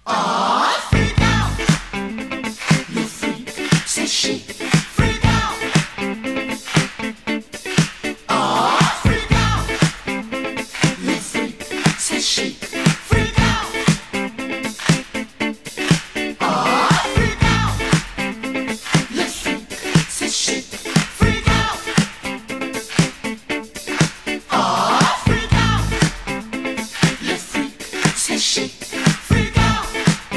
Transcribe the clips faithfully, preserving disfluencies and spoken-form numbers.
Ah, freak out. You freak, say chic. Freak out. Ah, freak out. You freak, say chic. Freak out. Ah, freak out. You freak, say chic. Freak out. Ah, freak out. You freak, say chic. Freak out.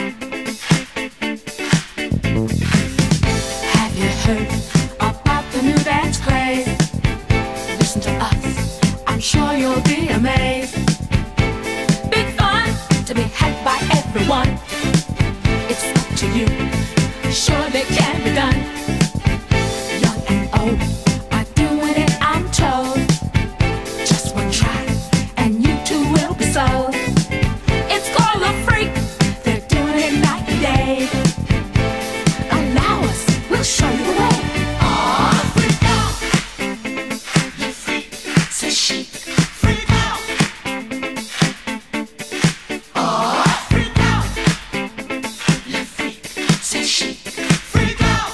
Have you heard about the new dance craze? Listen to us, I'm sure you'll be amazed. Big fun to be had by everyone. It's up to you, surely can be done. Young and old are doing it, I'm told. Just one try, and you too will be sold. It's called a freak, they're doing it night and day. Allow us, we'll show you the way. Ah, freak out. You freak, say chic. Freak out. Ah, freak out. You freak, say chic. Freak out.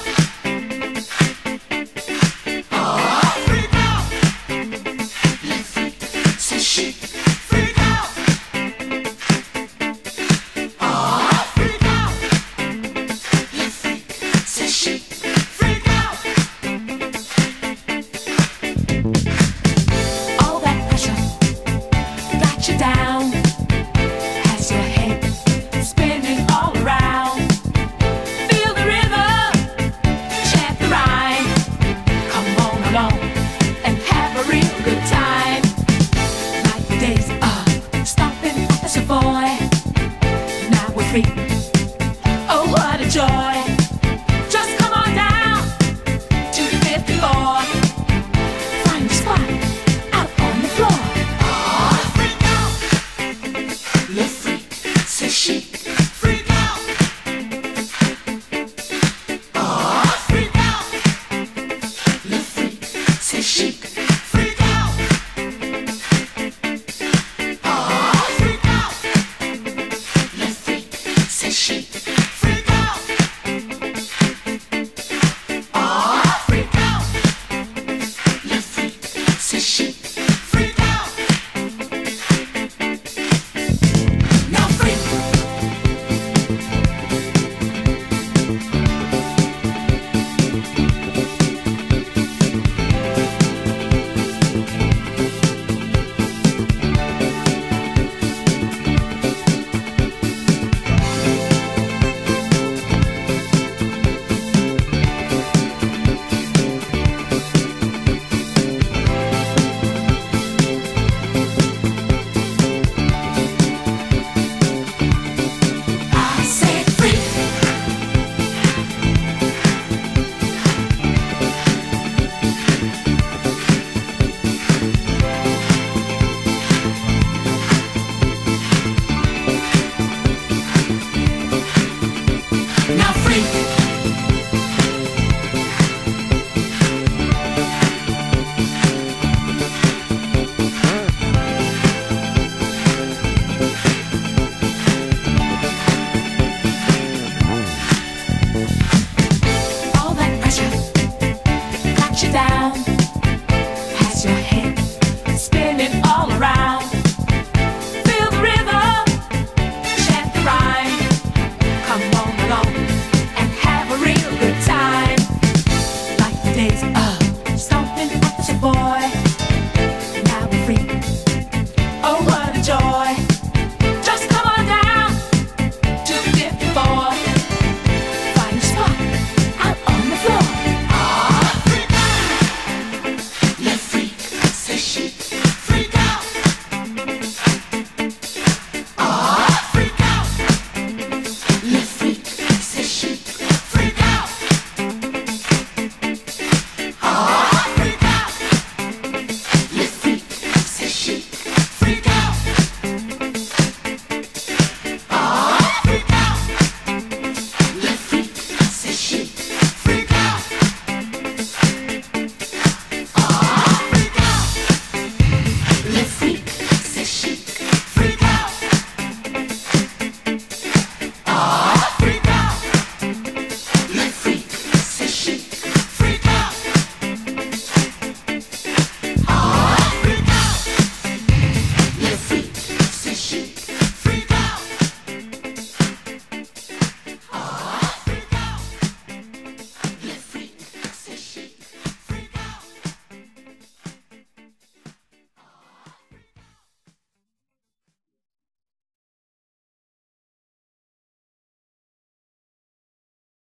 Ah, freak out. You freak, say chic. Freak out. Ah, freak out. You freak, say chic. Freak out. All that pressure got you down. Has your head spinning all around. Feel the rhythm, chant the rhyme. Come on along and have a real good time. Like the days of stomping at the Savoy. Now we're free.